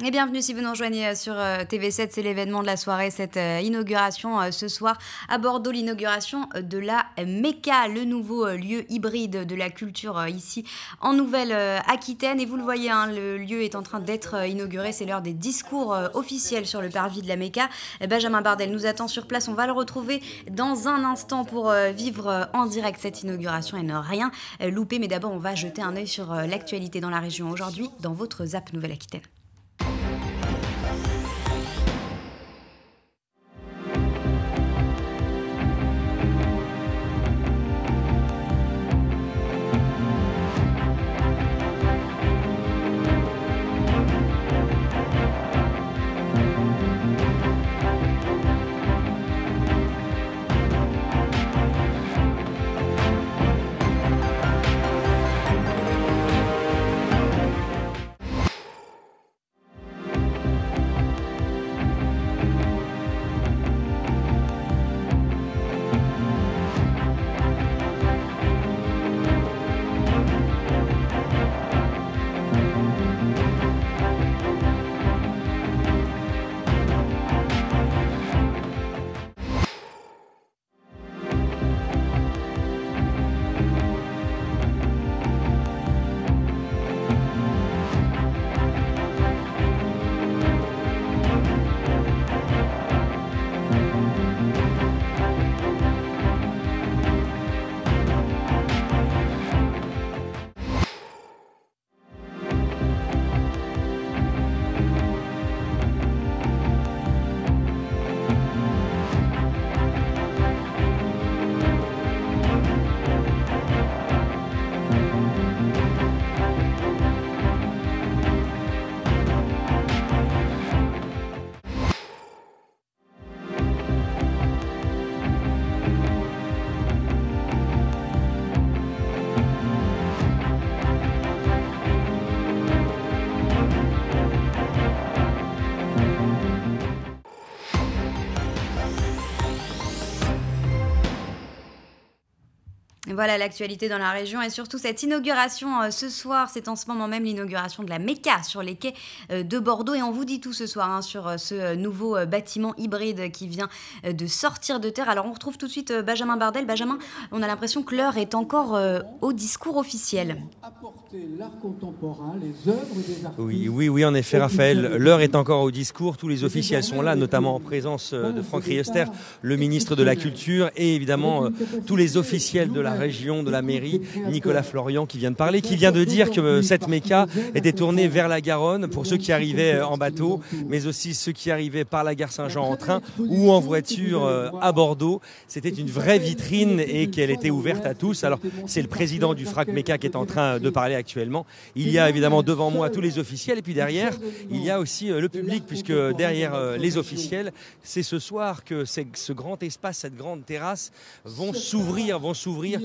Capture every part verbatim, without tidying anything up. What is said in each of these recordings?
Et bienvenue si vous nous rejoignez sur T V sept, c'est l'événement de la soirée, cette inauguration ce soir à Bordeaux, l'inauguration de la Mecca, le nouveau lieu hybride de la culture ici en Nouvelle-Aquitaine. Et vous le voyez, hein, le lieu est en train d'être inauguré, c'est l'heure des discours officiels sur le parvis de la Mecca. Benjamin Bardel nous attend sur place, on va le retrouver dans un instant pour vivre en direct cette inauguration et ne rien louper. Mais d'abord, on va jeter un œil sur l'actualité dans la région aujourd'hui dans votre Zap Nouvelle-Aquitaine. Voilà l'actualité dans la région et surtout cette inauguration euh, ce soir, c'est en ce moment même l'inauguration de la Mecca sur les quais euh, de Bordeaux et on vous dit tout ce soir hein, sur euh, ce euh, nouveau euh, bâtiment hybride qui vient euh, de sortir de terre. Alors on retrouve tout de suite euh, Benjamin Bardel. Benjamin, on a l'impression que l'heure est encore euh, au discours officiel. L'art contemporain, les œuvres des artistes. Oui, oui, oui, en effet, Raphaël, l'heure est encore au discours. Tous les officiels sont là, notamment en présence de Franck Riester, le ministre de la Culture, et évidemment euh, tous les officiels de la région, de la mairie, Nicolas Florian qui vient de parler, qui vient de dire que cette Mecca était tournée vers la Garonne pour ceux qui arrivaient en bateau, mais aussi ceux qui arrivaient par la gare Saint-Jean en train ou en voiture à Bordeaux. C'était une vraie vitrine et qu'elle était ouverte à tous. Alors c'est le président du Frac Mecca qui est en train de parler actuellement. Il y a évidemment devant moi tous les officiels et puis derrière il y a aussi le public, puisque derrière les officiels c'est ce soir que ce grand espace, cette grande terrasse vont s'ouvrir, vont s'ouvrir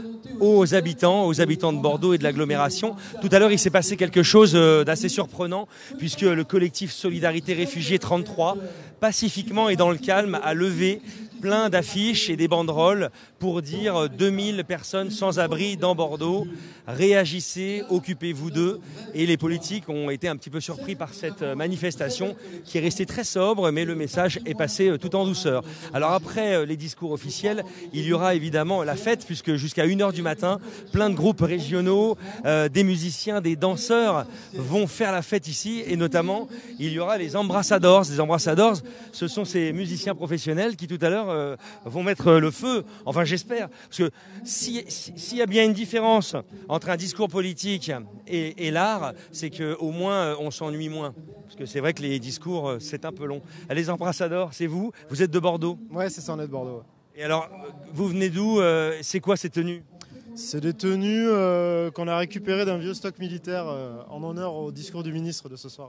aux habitants, aux habitants de Bordeaux et de l'agglomération. Tout à l'heure il s'est passé quelque chose d'assez surprenant puisque le collectif Solidarité Réfugiés trente-trois pacifiquement et dans le calme a levé plein d'affiches et des banderoles pour dire deux mille personnes sans abri dans Bordeaux, réagissez, occupez-vous d'eux. Et les politiques ont été un petit peu surpris par cette manifestation qui est restée très sobre, mais le message est passé tout en douceur. Alors après les discours officiels, il y aura évidemment la fête, puisque jusqu'à une heure du matin, plein de groupes régionaux, euh, des musiciens, des danseurs vont faire la fête ici, et notamment il y aura les Ambassadors. Les Ambassadors, ce sont ces musiciens professionnels qui tout à l'heure euh, vont mettre le feu, enfin j'espère, parce que s'il si, si y a bien une différence entre un discours politique et, et l'art, c'est qu'au moins on s'ennuie moins, parce que c'est vrai que les discours c'est un peu long. Les Ambassadors, c'est vous, vous êtes de Bordeaux? Ouais, c'est ça, on est de Bordeaux. Et alors, vous venez d'où? euh, C'est quoi ces tenues? C'est des tenues euh, qu'on a récupérées d'un vieux stock militaire euh, en honneur au discours du ministre de ce soir.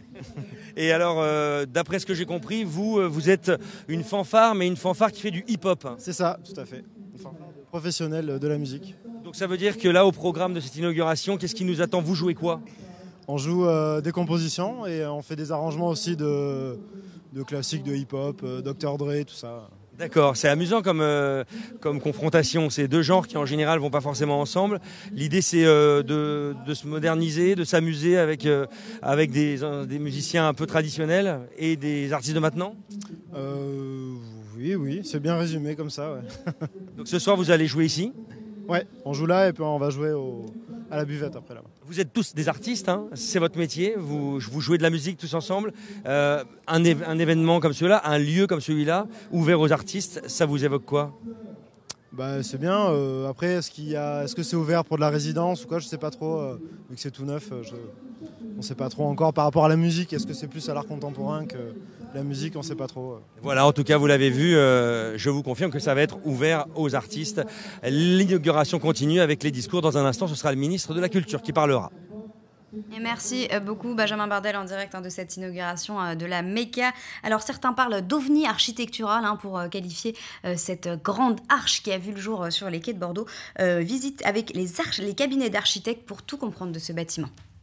Et alors, euh, d'après ce que j'ai compris, vous, vous êtes une fanfare, mais une fanfare qui fait du hip-hop. C'est ça, tout à fait. Une fanfare professionnelle de la musique. Donc ça veut dire que là, au programme de cette inauguration, qu'est-ce qui nous attend? Vous jouez quoi? On joue euh, des compositions et on fait des arrangements aussi de, de classiques de hip-hop, euh, docteur Dre, tout ça. D'accord, c'est amusant comme, euh, comme confrontation. C'est deux genres qui en général vont pas forcément ensemble. L'idée c'est euh, de, de se moderniser, de s'amuser avec, euh, avec des, euh, des musiciens un peu traditionnels et des artistes de maintenant. Euh, oui, oui, c'est bien résumé comme ça. Ouais. Donc ce soir vous allez jouer ici. Ouais, on joue là et puis on va jouer au, à la buvette après là-bas. Vous êtes tous des artistes, hein, c'est votre métier, vous, vous jouez de la musique tous ensemble. Euh, un, éve- un événement comme celui-là, un lieu comme celui-là, ouvert aux artistes, ça vous évoque quoi? Bah, c'est bien. Euh, après, est-ce qu'il y a, est-ce que c'est ouvert pour de la résidence ou quoi? Je sais pas trop. Euh, vu que c'est tout neuf, euh, je, on sait pas trop encore par rapport à la musique. Est-ce que c'est plus à l'art contemporain que la musique? On sait pas trop. euh. Voilà, en tout cas, vous l'avez vu, euh, je vous confirme que ça va être ouvert aux artistes. L'inauguration continue avec les discours. Dans un instant, ce sera le ministre de la Culture qui parlera. Et merci euh, beaucoup Benjamin Bardel en direct hein, de cette inauguration euh, de la Mecca. Alors certains parlent d'ovni architectural hein, pour euh, qualifier euh, cette grande arche qui a vu le jour euh, sur les quais de Bordeaux. Euh, visite avec les, arch- les cabinets d'architectes pour tout comprendre de ce bâtiment.